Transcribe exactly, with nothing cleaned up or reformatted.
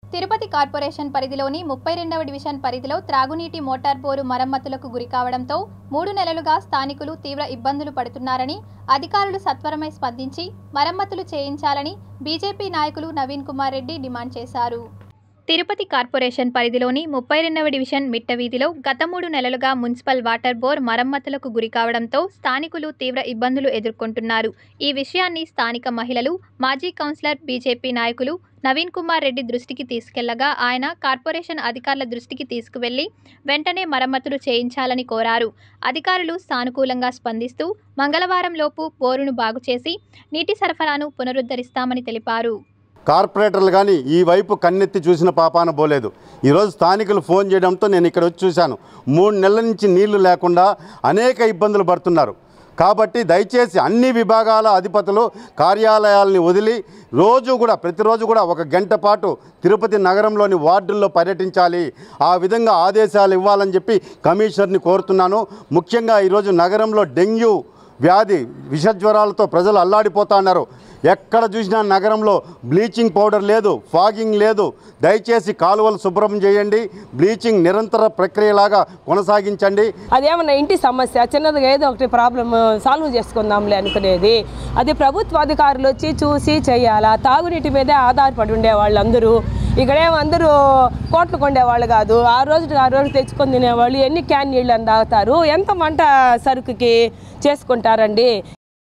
Tirupati corporation పరిధిలోని ముప్పై రెండవ డివిజన్ పరిధిలో త్రాగునీటి మోటార్ బోరు మరమ్మతులకు గురి కావడంతో మూడు నెలలుగా స్థానికులు తీవ్ర ఇబ్బందులు పడుతున్నారని అధికారులు సత్వరమై స్పందించి మరమ్మతులు చేయించాలని బీజేపీ నాయకులు నవీన్ కుమార్ రెడ్డి డిమాండ్ చేశారు. తిరుపతి కార్పొరేషన్ పరిధిలోని ముప్పై రెండవ డివిజన్ మిట్టవీధిలో గత మూడు నెలలుగా మున్సిపల్ వాటర్ బోర్ మరమ్మతులకు గురి కావడంతో స్థానికులు తీవ్ర ఇబ్బందులు ఎదుర్కొంటున్నారు. ఈ విషయాన్ని స్థానిక మహిళలు, మాజీ కౌన్సిలర్, బీజేపీ నాయకులు నవీన్ కుమార్ రెడ్డి దృష్టికి తీసుకెళ్లగా ఆయన కార్పొరేషన్ అధికారుల దృష్టికి తీసుకువెళ్లి వెంటనే మరమ్మతులు చేయించాలని కోరారు. అధికారులు సానుకూలంగా స్పందిస్తూ మంగళవారం లోపు బోరును బాగుచేసి నీటి సరఫరాను పునరుద్ధరిస్తామని తెలిపారు. కార్పొరేటర్లు కానీ ఈ వైపు కన్నెత్తి చూసిన పాపాన పోలేదు. ఈరోజు స్థానికులు ఫోన్ చేయడంతో నేను ఇక్కడ వచ్చి చూశాను. మూడు నెలల నుంచి నీళ్లు లేకుండా అనేక ఇబ్బందులు పడుతున్నారు. కాబట్టి దయచేసి అన్ని విభాగాల అధిపతులు కార్యాలయాలని వదిలి రోజు కూడా ప్రతిరోజు కూడా ఒక గంట పాటు తిరుపతి నగరంలోని వార్డుల్లో పర్యటించాలి. ఆ విధంగా ఆదేశాలు ఇవ్వాలని చెప్పి కమిషనర్ని కోరుతున్నాను. ముఖ్యంగా ఈరోజు నగరంలో డెంగ్యూ వ్యాధి విషజ్వరాలతో ప్రజలు అల్లాడిపోతా ఉన్నారు. ఎక్కడ చూసినా నగరంలో బ్లీచింగ్ పౌడర్ లేదు, ఫాగింగ్ లేదు. దయచేసి కాలువలు శుభ్రం చేయండి. బ్లీచింగ్ నిరంతర ప్రక్రియలాగా కొనసాగించండి. అదేమన్నా ఇంటి సమస్య చిన్నదిగా ఏదో ఒకటి ప్రాబ్లం సాల్వ్ చేసుకుందాంలే అనుకునేది. అది ప్రభుత్వ అధికారులు వచ్చి చూసి చేయాలా. తాగునీటి మీదే ఆధారపడి ఉండే వాళ్ళందరూ ఇక్కడేమందరూ కోట్లు కొండేవాళ్ళు కాదు. ఆ రోజు ఆ రోజు తెచ్చుకొని తినేవాళ్ళు ఎన్ని క్యాన్ నీళ్ళు అని తాగుతారు, ఎంత మంట సరుకుకి చేసుకుంటారండి.